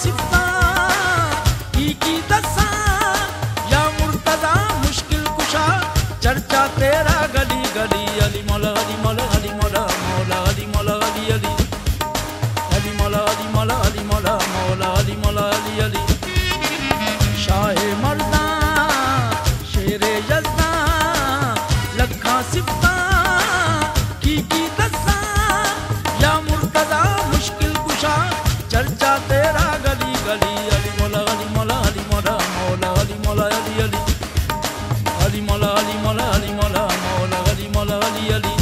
सिफता की दसा या मुर्तजा मुश्किल कुशा चर्चा तेरा गली गली अली मौला अली मौला अली मौला मौला अली मौला अली अली अली मौला अली मौला अली मौला मौला अली मौला अली अली शाहे मर्दा शेरे यज़्दा लखा सिफता की दसा या मुर्तजा मुश्किल कुशा चर्चा तेरा गली गली अली मौला अली मौला अली मौला मौला अली मौला अली अली अली मौला अली मौला अली मौला मौला अली मौला Ali Ali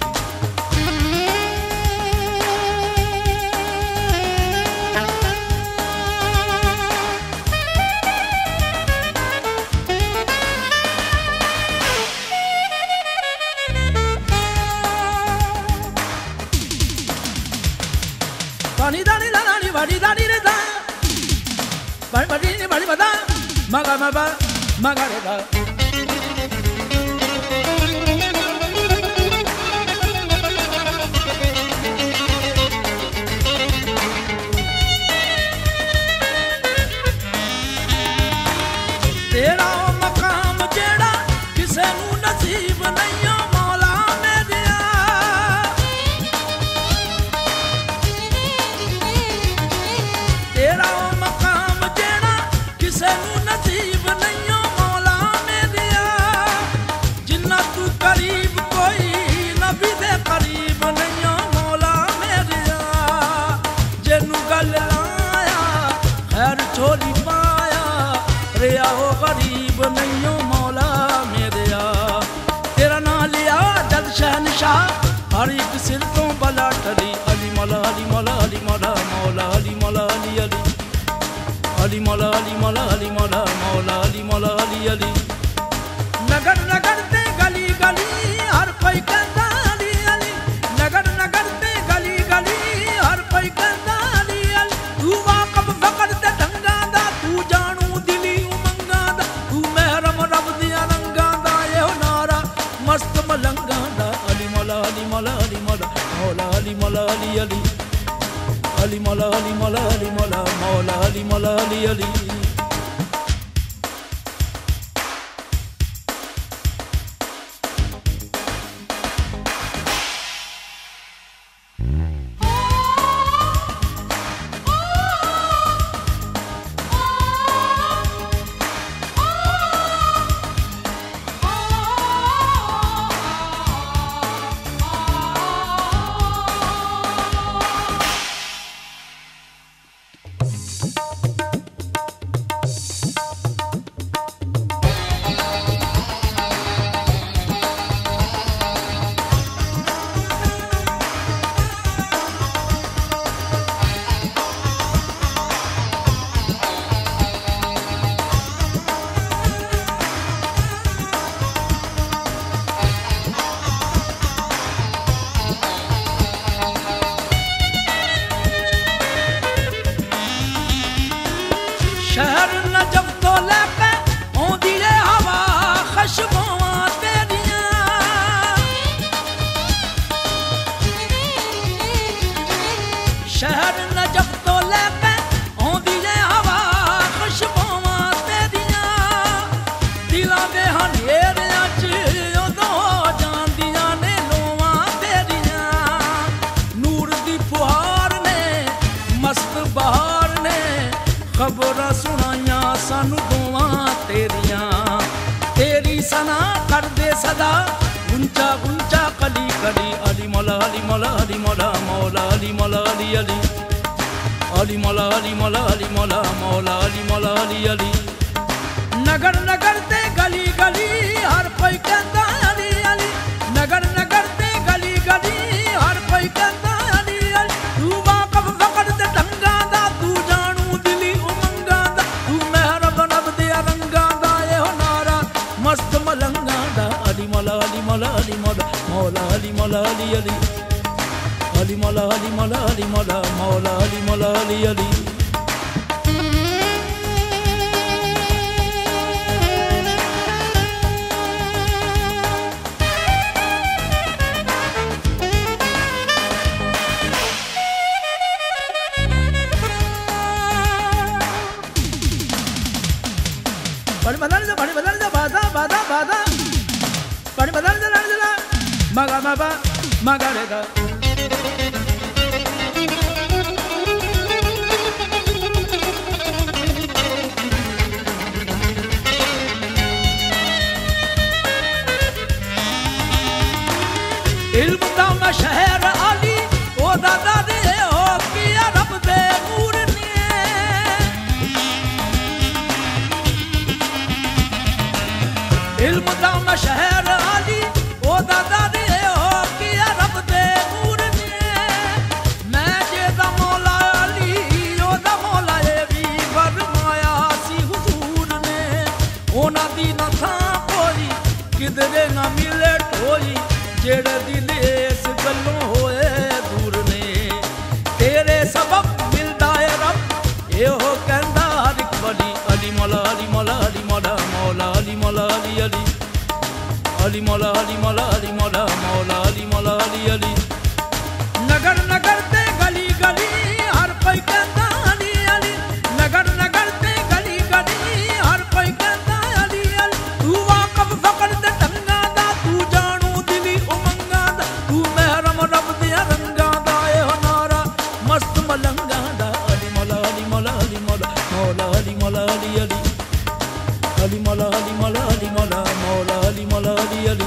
Bani dani la dani bani dani re da bani bani bani bada maga maga maga re da तेरा मकाम जेड़ा किसे नू नसीब नहीं मौला मेरिया तेरा मकाम जेड़ा किसे नू नसीब नहीं मौला मेरिया जिन्ना तू करीब कोई नबी दे करीब नहीं मौला मेरिया जेनू गल लाया खैर छोली पाया रिया हो गरीब नहीं हो मौला मेरिया तेरा ना लिया जद शहनशाह हर एक सिर तो बला टली अली मौला अली मौला अली मौला मौला अली मौला अली अली अली मौला अली मौला अली मौला मौला अली मौला अली अली नगर नगर ते गली गली हर कोई कहता अली अली नगर नगर ते गली गली हर कोई कहता अली अली तू वाकब फकर ते ढंगा दा तू जानू दिली उमंगा दा तू महरम रब दिया रंगा दा ये नारा मस्त मलंगा दा अली मौला अली मौला अली मौला मौला अली मौला अली अली अली मौला अली मौला अली मौला मौला अली मौला अली अली शहर नजब तो लेके आंदी है हवा खुशबुआं तेरियां शहर नजब तो लेके आंदी है हवा खुशबुआं तेरियां दिलां दे हनेरियां च उदों जांदियां ने लोवां तेरियां नूर दी फुहार ने मस्त बहार ने खबरां सुनाइयां सानू दोवां तेरियां तेरी सना कर दे सदा गुंचा गुंचा कली कली अली मौला अली मौला अली मौला मौला अली मौला अली अली अली मौला अली मौला अली मौला मौला अली मौला अली अली नगर नगर ते गली गली हर कोई कहता अली अली नगर नगर ते गली गली हर कोई कहता अली अली तू वाकब फकर ते ढंगा दा तू जानू दिली उमंगा दा तू महरब नब दे रंगा दा ये नारा मस्त मलंगा दा अली मौला अली मौला अली मौला मौला अली मौला अली अली अली मौला अली मौला अली मौला मौला अली मौला Ali Ali maga maba magarega इल्म दा शहर अली ओ दादा दे हो किया रब दे नूर ने इल्म दा शहर अली ओ दादा दे हो किया रब दे नूर ने मैं जेदा मौला अली ओ दा मौला ए भी फरमाया सी हुजूर ने ओना दी ना था कोई किधरे ना मिले टोई जेड़े दिल इस गलों होए दूर ने तेरे सबब मिलदा है रब एहो कहंदा हर इक वली अली मौला अली मौला अली मौला मौला अली मौला अली अली अली मौला अली मौला अली मौला मौला अली मौला अली अली नगर नगर ते गली गली हर कोई कहंदा अली अली नगर नगर ते गली गली हर कोई कहंदा अली अली तू वाकफ फकड़ ते टंगा दा तू जानू दिली उमंगा दा तू महरम रब दे रंगा दा ए नारा मस्त मलंगा दा अली मौला अली मौला अली मौला मौला अली मौला अली अली अली मौला अली मौला अली मौला मौला अली मौला अली अली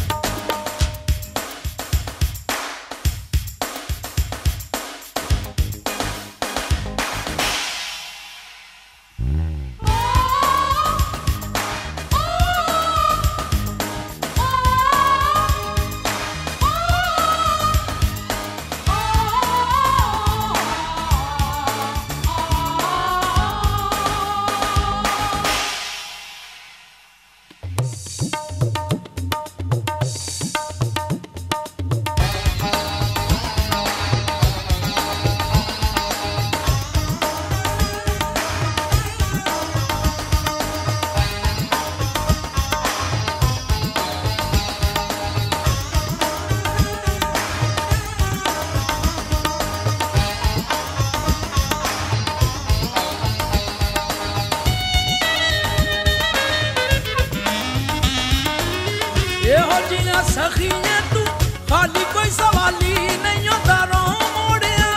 सखियां तू खाली कोई सवाली नहीं होता रो मोड़िया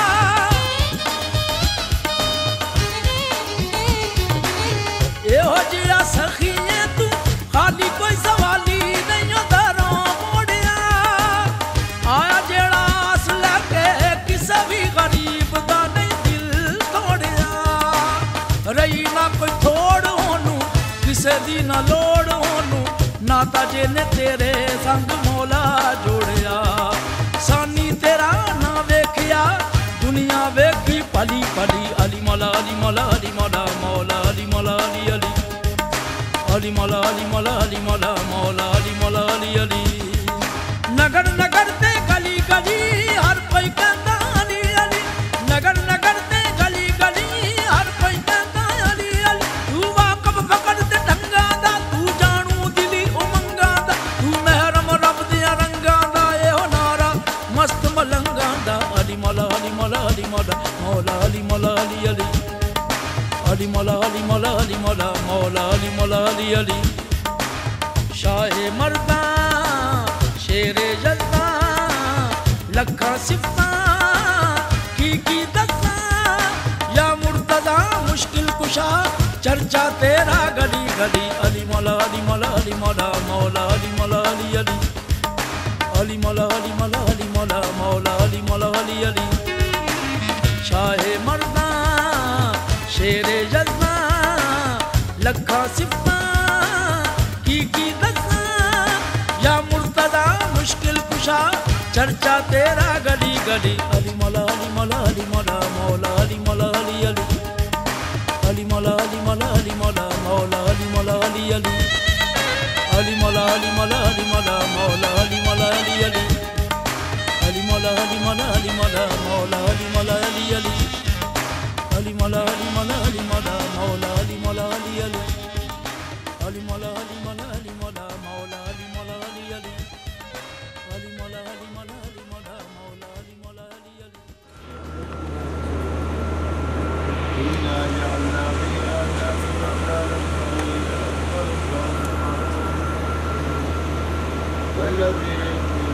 एहो जिया सखियां तू खाली कोई सवाली नहीं होता रो मोड़िया आया जेड़ा आस लगे किसे भी गरीब दा नहीं दिल तोड़िया रही ना कोई थोड़ होनू किसे दी ना लोड़ होनू नाता जिने तेरे संग मौला जोड़िया सानी तेरा ना वेखिया दुनिया वेखी पली पली अली मौला अली मौला अली मौला मौला अली मौला अली अली अली मौला अली मौला अली मौला मौला अली मौला अली अली नगर नगर ते गली गली हर कोई कहता अली अली नगर नगर ते गली गली हर कोई कहता अली अली तू वाकफ फकड़ ते टंगा दा तू जानू दिली उमंगा दा तू महरम रब दे रंगा दा एहो नारा मस्त मलंगा दा अली मौला अली मौला अली मौला मौला अली मौला अली अली अली मौला अली मौला अली मौला मौला अली मौला अली अली शाहे मर्दा शेरे जल्दा लखा सिफता की दस्ता या मुर्तदा मुश्किल कुशा चर्चा तेरा गली गली अली मौला अली मौला अली मौला मौला अली मौला अली अली अली मौला अली मौला अली मौला मौला अली मौला अली अली शाहे मर्दा शेरे जल्दा लखा सिफता की दस्ता या मुर्तदा मुश्किल कुशा चर्चा तेरा गली गली अली मौला अली मौला अली मौला मौला अली मौला अली अली अली मौला अली मौला अली मौला मौला अली मौला अली अली अली मौला अली मौला अली मौला मौला अली मौला अली अली अली मौला अली मौला अली मौला मौला अली मौला अली अली अली मौला अली मौला अली मौला मौला अली मौला अली अली अली मौला अली मौला अली मौला मौला अली मौला अली अली अली मौला अली मौला अली मौला मौला अली मौला अली अली इन्ना जअलना फी आयातिन वल्लज़ीना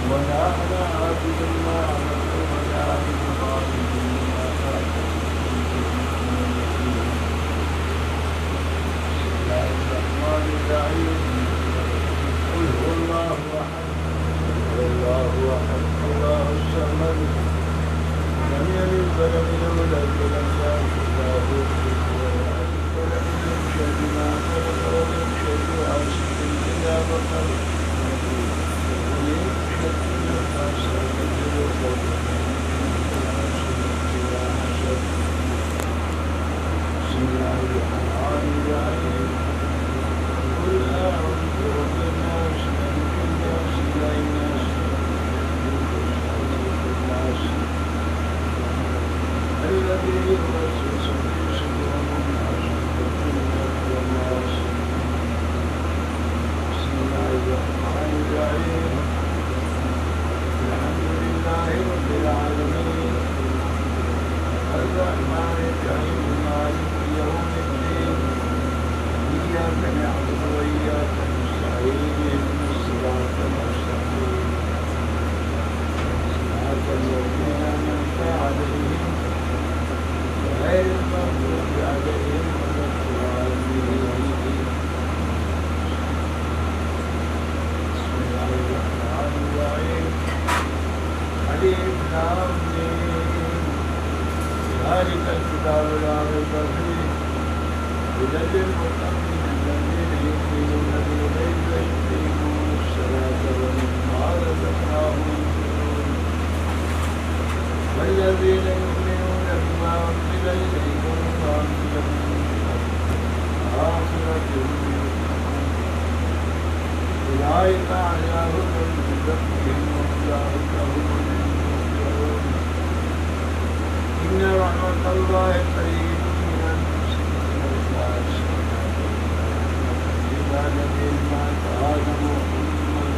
ولا أنا عابد ما عبدتم ولا أنتم عابدون ما أعبد بسم الله الرحمن الرحيم قل هو الله أحد الله أحد الله الصمد لم يلد ولم يولد ولم يكن له كفوا أحد ولم يشهد ما خلق ولم يشهد عاصم إذا بطل بسم الله الرحمن الرحيم قل أعوذ برب الناس ملك الناس إله الناس الناس الذي يوسوس في صدور الناس والناس بسم الله الرحمن الرحيم الحمد لله رب العالمين الرحمن الرحيم مالك يوم الدين إياك نعبد وإياك نستعين اهدنا الصراط المستقيم صراط الذين أنعمت عليهم غير المغضوب عليهم ولا الضالين بسم الله الرحمن الرحيم ألف لام ميم ذلك الكتاب لا ريب فيه هدى للمتقين الذين يؤمنون بالغيب ويقيمون الصلاة ومما رزقناهم ينفقون والذين يؤمنون بما أنزل إليك وما أنزل من آخرة أولئك على هدى من ربهم وأولئك هم المفلحون إن رحمة الله قريب من المحسنين إذا الذين مات آدم وأمه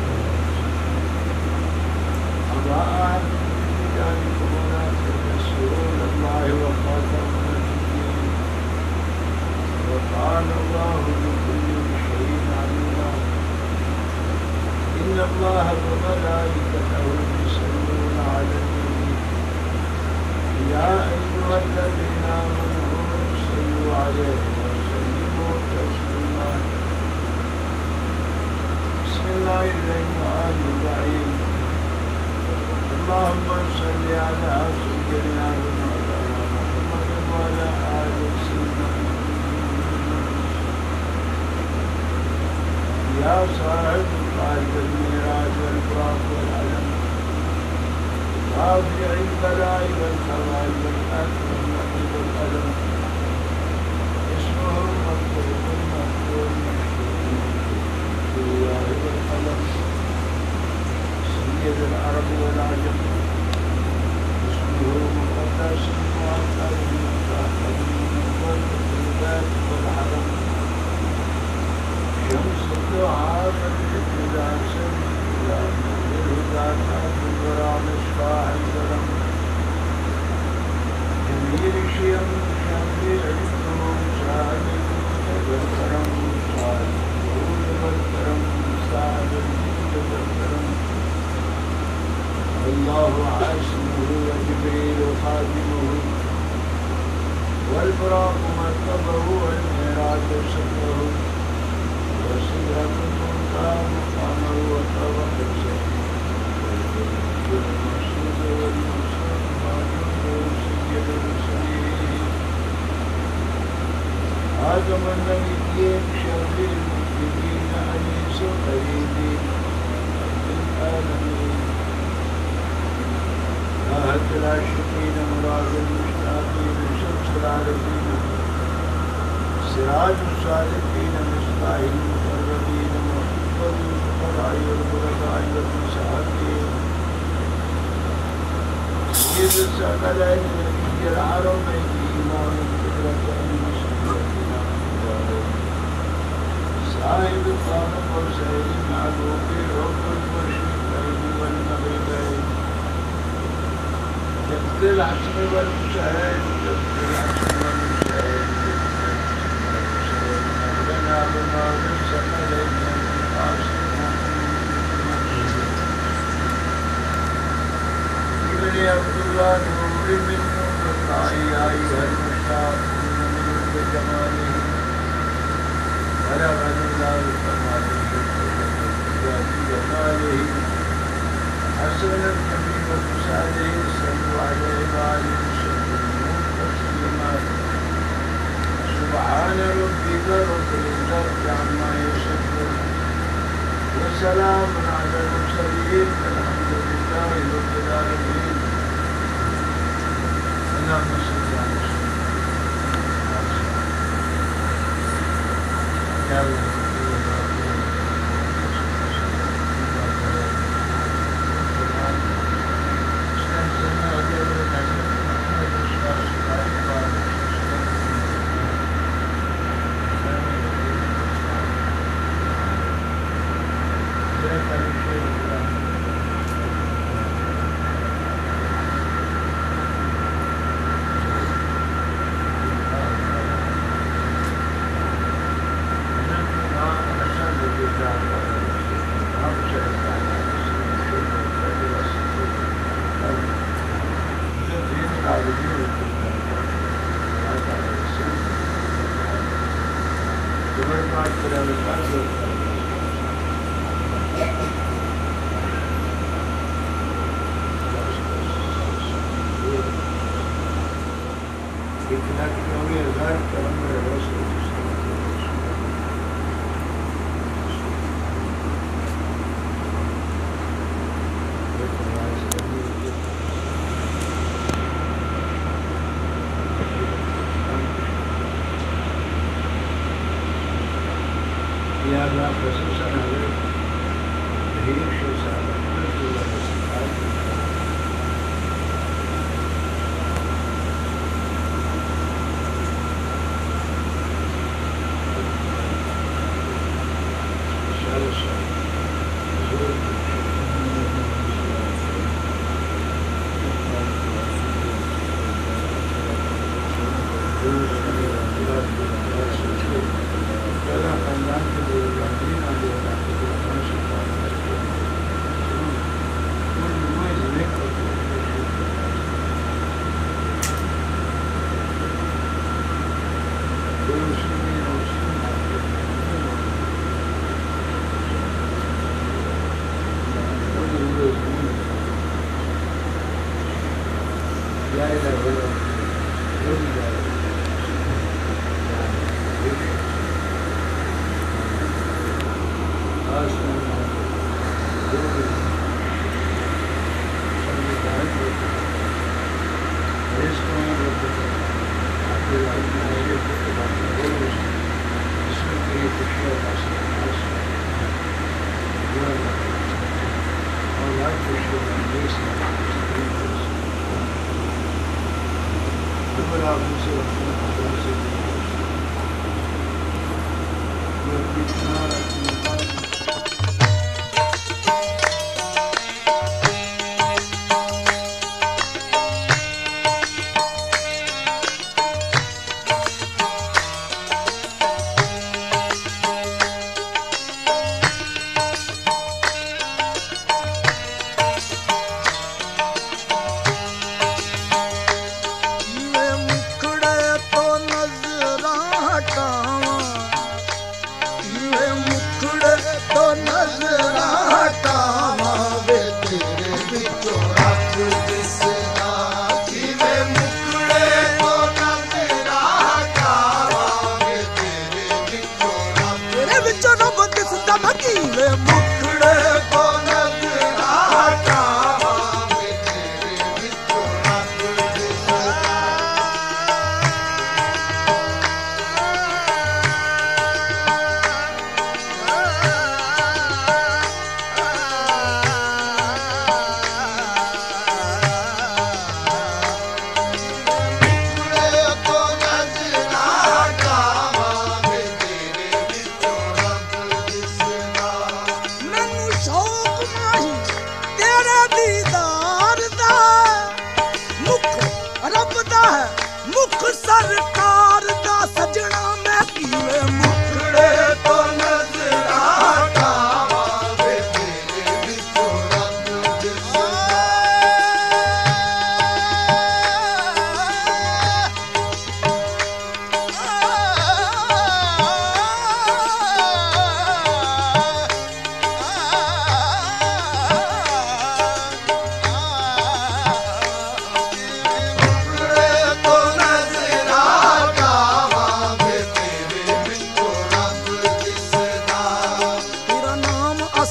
أبى أحد من ذلكم ولكن رسول الله وخاتم النبيين وكان الله بكل شيء عليما إن الله وملائكته يصلون على النبي يا أيها الذين آمنوا صلوا عليه وسلموا تسليما بسم الله الرحمن الرحيم اللهم صل على سيدنا ومولانا محمد وعلى آل سيدنا يا صاحب القائد الميراث والبراق والعلم رافع البلاء والخلاء والأكرم والنعيم والألم اسمه مكتوب مكتوب الله والقلم سيد العرب والعجم اسمه مقدس معطر متأخر والقلوبات والحرم شمس الدعاء فالإبتداء سبيلا الهدى كان الورى مصباح الظلم جميل شيم شميع الكرم سعد الجود والكرم سعد الجود والكرم سعد الجود والكرم الله عاصمه وجبريل خادمه والبراق مركبه والمعراج سبه وسدرة المنتهى مقامه وطبق والمقصود والمقصود معجوبه سيد المرسلين آدم النبيين شفيع المسلمين أنيس القريبين للعالمين راحة العاشقين مراد المشتاقين شمس العارفين سراج الصالحين مصباح المقربين محب الفقراء والغرباء والمساكين سيد الثقلين نبي العربين إمام القدرة المسلمين صاحب الطاقة والسيد المعلوم رب المشرقين والمغربين جبت العصر والمسهل جبت العصر والمسهل لنا بما بالثقلين على النبي وصحبه صلوا عليه وآله وسلموا تسليما سبحان ربك رب العزة عما يصفون وسلام على المرسلين الحمد لله رب العالمين اللهم صل على سيدنا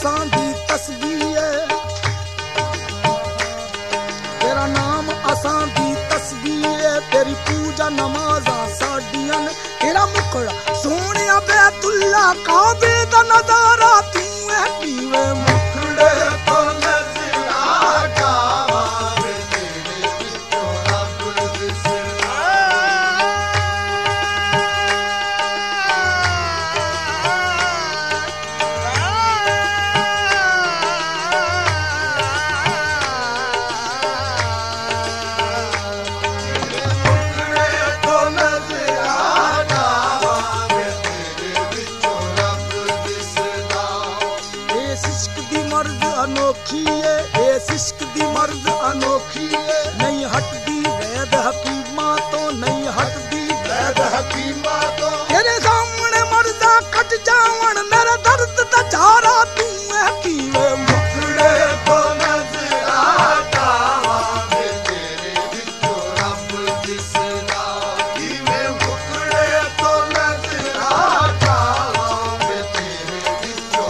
असां दी तस्बीह तेरा नाम असां दी तस्बीह तेरी पूजा नमाज़ां साडियां तेरा मुखड़ा सोहणिया बैतुल्ला काबे दा नज़ारा तू है पीवे मुखड़े तो नज़रा जावांगे तेरे विचों रब दिसदा इश्क दी मर्द अनोखी नहीं हटदी वैद हकीमा तो नहीं हटदी वैद हकीमा तो तेरे सामने मर्दा कट जावन मेरा दर्द दा झारा तू है पीवे मुखड़े तो नज़रा जावांगे तेरे विचों रब दिसदा पीवे मुखड़े तो नज़रा जावांगे तेरे विचों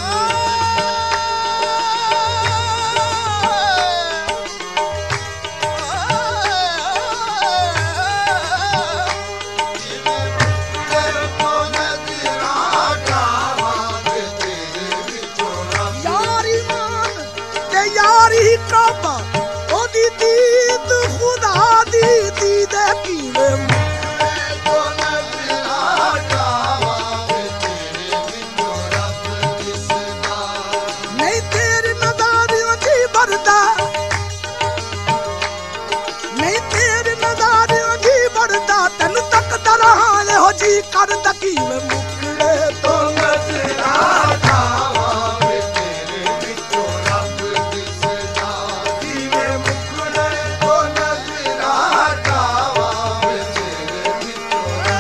जी कर दकी में मुखड़े तो नज़रा जावांगे तेरे विचों रब दिसदा पीवे मुखड़े तो नज़रा जावांगे तेरे विचों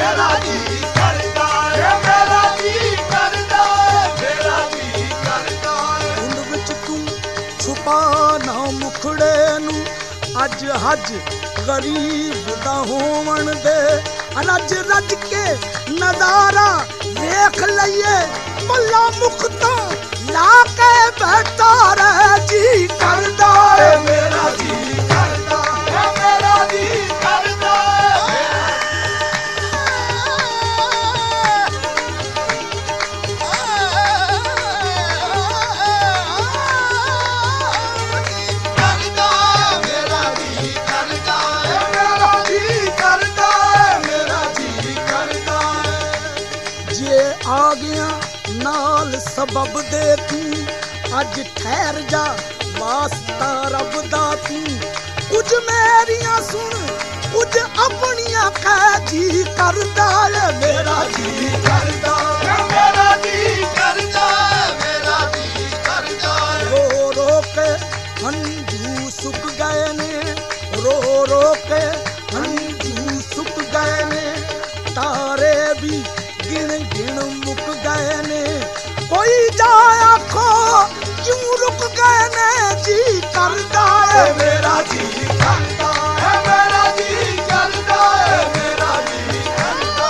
मेरा जी करता है, मेरा जी करता है, मेरा जी करता है। उन विच तू छुपा ना मुखड़े नू अज हज गरीब दा होवन दे रज रज के नजारा देख लइए मल्ला मुख तो ला के बैठा रहे जी करदा है मेरा जी करता है, मेरा जी करता है, करता है, मेरा जी करता है, मेरा जी करता है, मेरा जी करता है। जे आ गया नाल सबब दे तू अज ठहर जा वास्ता रब दा तू कुछ मेरियां सुन कुछ अपनियां कह जी करदा है मेरा जी करता है, मेरा जी करता है, मेरा जी करता है। रो रो के हंझू सुख गए ने रो रो के हंझू सुख गए ने तारे भी गिन गिन मुक गए ने कोई जाए आखो क्यों रुक गए ने जी करदा है मेरा जी करता है, मेरा जी करता है, मेरा जी करता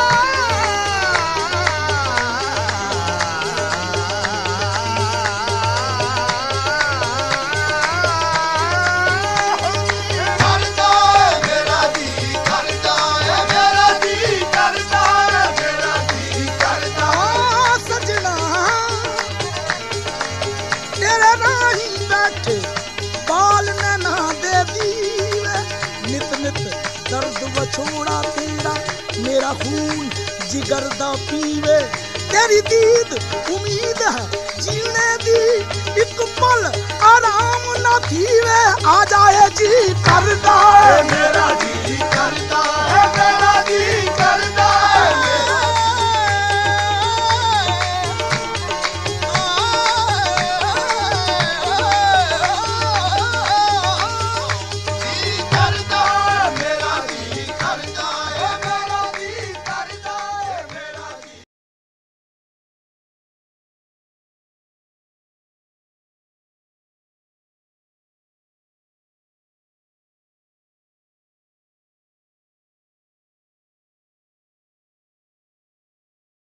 करता है, मेरा जी करता है, मेरा जी करता है, मेरा जी करता है। सजना तेरे राही बैठे बाल ने ना दे दीवे नित नित दर्द वछोड़ा तेरा मेरा खून जिगर दा पीवे तेरी दीद उम्मीद है जीने दी एक पल आराम ना थीवे आ जाए जी करदा है मेरा जी करता है, मेरा